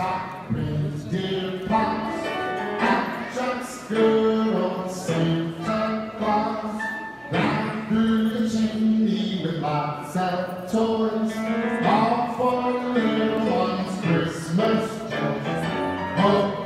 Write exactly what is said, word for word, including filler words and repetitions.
stockings, dear pots, and just good old Santa Claus. Down through the chimney with lots of toys, all for the little ones' Christmas joy. Oh,